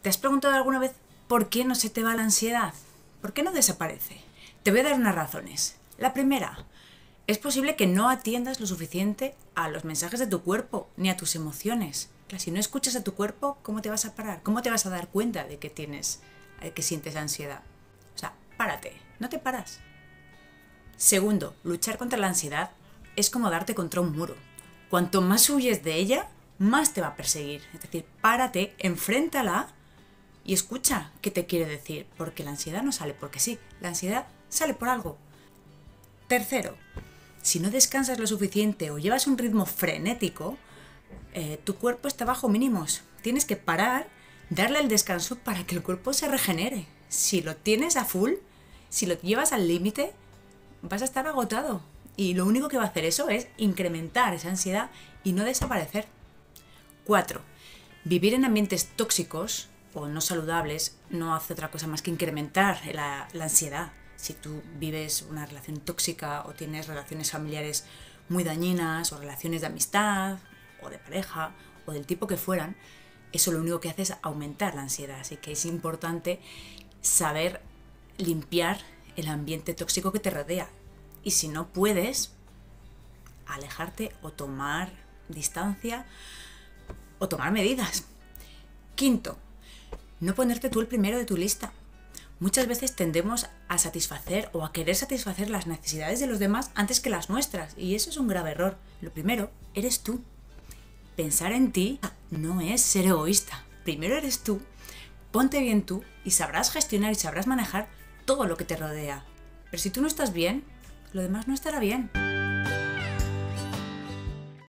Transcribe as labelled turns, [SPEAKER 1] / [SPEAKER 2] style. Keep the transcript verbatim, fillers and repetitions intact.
[SPEAKER 1] ¿Te has preguntado alguna vez por qué no se te va la ansiedad? ¿Por qué no desaparece? Te voy a dar unas razones. La primera, es posible que no atiendas lo suficiente a los mensajes de tu cuerpo ni a tus emociones. Claro, si no escuchas a tu cuerpo, ¿cómo te vas a parar? ¿Cómo te vas a dar cuenta de que tienes, de que sientes ansiedad? O sea, párate, no te paras. Segundo, luchar contra la ansiedad es como darte contra un muro. Cuanto más huyes de ella, más te va a perseguir. Es decir, párate, enfréntala y escucha qué te quiere decir, porque la ansiedad no sale porque sí, la ansiedad sale por algo. Tercero, si no descansas lo suficiente o llevas un ritmo frenético, eh, tu cuerpo está bajo mínimos. Tienes que parar, darle el descanso para que el cuerpo se regenere. Si lo tienes a full, si lo llevas al límite, vas a estar agotado. Y lo único que va a hacer eso es incrementar esa ansiedad y no desaparecer. Cuatro, vivir en ambientes tóxicos o no saludables no hace otra cosa más que incrementar la, la ansiedad. Si tú vives una relación tóxica o tienes relaciones familiares muy dañinas o relaciones de amistad o de pareja o del tipo que fueran, eso lo único que hace es aumentar la ansiedad. Así que es importante saber limpiar el ambiente tóxico que te rodea. Y si no puedes, alejarte o tomar distancia o tomar medidas. Quinto, no ponerte tú el primero de tu lista. Muchas veces tendemos a satisfacer o a querer satisfacer las necesidades de los demás antes que las nuestras, y eso es un grave error. Lo primero, eres tú. Pensar en ti no es ser egoísta. Primero eres tú, ponte bien tú y sabrás gestionar y sabrás manejar todo lo que te rodea. Pero si tú no estás bien, lo demás no estará bien.